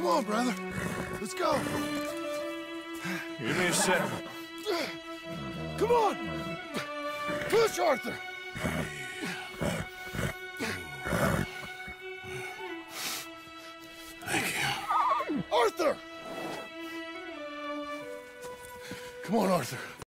Come on, brother. Let's go. Give me a sec. Come on. Push, Arthur. Thank you. Arthur! Come on, Arthur.